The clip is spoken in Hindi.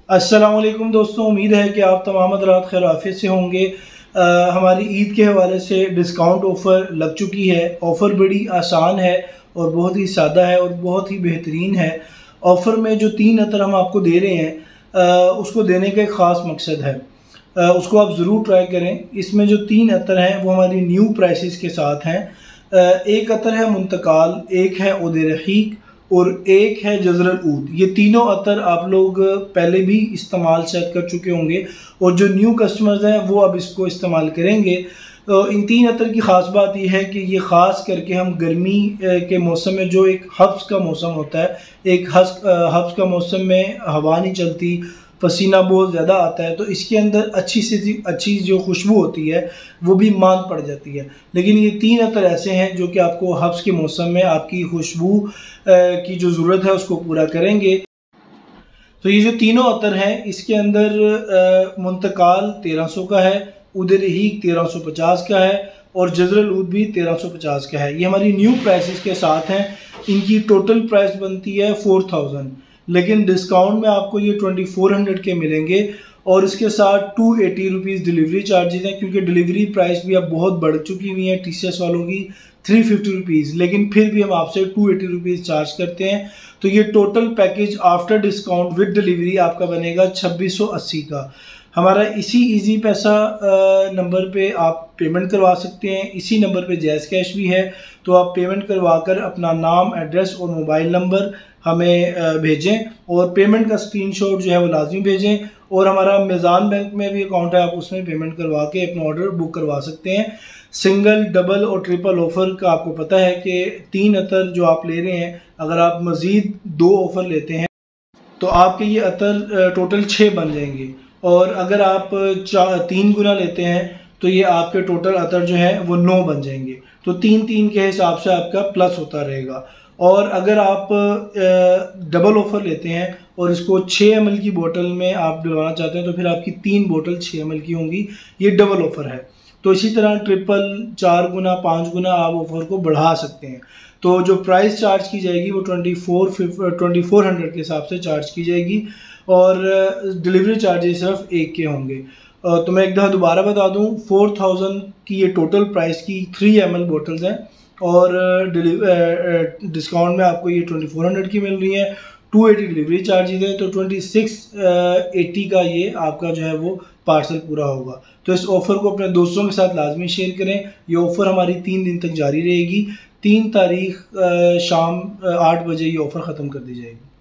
अस्सलामुअलैकुम दोस्तों, उम्मीद है कि आप तमाम हज़रात खैर आफियत से होंगे। हमारी ईद के हवाले से डिस्काउंट ऑफ़र लग चुकी है। ऑफ़र बड़ी आसान है और बहुत ही सादा है और बहुत ही बेहतरीन है। ऑफ़र में जो 3 अतर हम आपको दे रहे हैं उसको देने का एक ख़ास मकसद है। उसको आप ज़रूर ट्राई करें। इसमें जो 3 अतर हैं वो हमारी न्यू प्राइसेस के साथ हैं। एक अतर है मुंतकाल, एक है उद रहीक और एक है जज़रल ऊद। ये तीनों अतर आप लोग पहले भी इस्तेमाल शायद कर चुके होंगे और जो न्यू कस्टमर्स हैं वो अब इसको इस्तेमाल करेंगे। तो इन 3 अतर की ख़ास बात यह है कि ये ख़ास करके हम गर्मी के मौसम में, जो एक हब्स का मौसम होता है, एक हब्स का मौसम में हवा नहीं चलती, पसीना बहुत ज़्यादा आता है, तो इसके अंदर अच्छी से अच्छी जो खुशबू होती है वो भी मांद पड़ जाती है। लेकिन ये 3 अतर ऐसे हैं जो कि आपको हब्स के मौसम में आपकी खुशबू की जो ज़रूरत है उसको पूरा करेंगे। तो ये जो तीनों अतर हैं इसके अंदर मुंतकाल 1300 का है, उद रहीक 1350 का है और जज़रल ऊद भी 1350 का है। ये हमारी न्यू प्राइसेस के साथ हैं। इनकी टोटल प्राइस बनती है 4000, लेकिन डिस्काउंट में आपको ये 2400 के मिलेंगे और इसके साथ 280 रुपीज़ डिलीवरी चार्जेस हैं, क्योंकि डिलीवरी प्राइस भी अब बहुत बढ़ चुकी हुई है TCS वालों की 350 रुपीज़, लेकिन फिर भी हम आपसे 280 रुपीज़ चार्ज करते हैं। तो ये total package after discount with delivery आपका बनेगा 2680 का। हमारा इसी इजी पैसा नंबर पे आप पेमेंट करवा सकते हैं। इसी नंबर पे जैज़ कैश भी है, तो आप पेमेंट करवा कर अपना नाम, एड्रेस और मोबाइल नंबर हमें भेजें और पेमेंट का स्क्रीनशॉट जो है वो लाजमी भेजें। और हमारा मीज़ान बैंक में भी अकाउंट है, आप उसमें पेमेंट करवा के अपना ऑर्डर बुक करवा सकते हैं। सिंगल, डबल और ट्रिपल ऑफ़र का आपको पता है कि 3 अतर जो आप ले रहे हैं, अगर आप मज़ीद 2 ऑफ़र लेते हैं तो आपके ये अतर टोटल 6 बन जाएंगे और अगर आप 3 गुना लेते हैं तो ये आपके टोटल अतर जो है वो 9 बन जाएंगे। तो 3-3 के हिसाब से आपका प्लस होता रहेगा। और अगर आप डबल ऑफ़र लेते हैं और इसको 6 ml की बोतल में आप डलवाना चाहते हैं तो फिर आपकी 3 बोतल 6 ml की होंगी। ये डबल ऑफ़र है। तो इसी तरह ट्रिपल, 4 गुना, 5 गुना आप ऑफ़र को बढ़ा सकते हैं। तो जो प्राइस चार्ज की जाएगी वो 2400 के हिसाब से चार्ज की जाएगी और डिलीवरी चार्जेस सिर्फ 1 के होंगे। तो मैं एक दफ़ा दोबारा बता दूं, 4000 की ये टोटल प्राइस की 3 ml बोतल्स हैं और डिस्काउंट में आपको ये 2400 की मिल रही है। 280 डिलीवरी चार्जेस है, तो 2680 का ये आपका जो है वो पार्सल पूरा होगा। तो इस ऑफ़र को अपने दोस्तों के साथ लाजमी शेयर करें। ये ऑफ़र हमारी 3 दिन तक जारी रहेगी। 3 तारीख शाम 8 बजे ये ऑफ़र ख़त्म कर दी जाएगी।